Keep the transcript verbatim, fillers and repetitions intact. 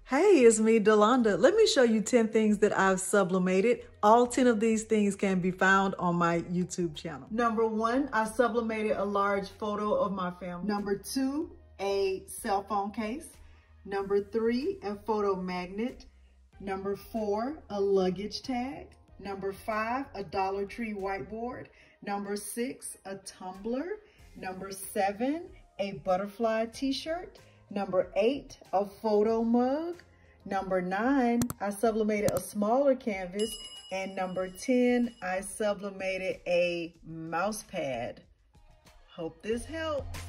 Hey, it's me, Delonda. Let me show you ten things that I've sublimated. All ten of these things can be found on my YouTube channel. Number one, I sublimated a large photo of my family. Number two, a cell phone case. Number three, a photo magnet. Number four, a luggage tag. Number five, a Dollar Tree whiteboard. Number six, a tumbler. Number seven, a butterfly t-shirt. Number eight, a photo mug. Number nine, I sublimated a smaller canvas. And number ten, I sublimated a mouse pad. Hope this helps.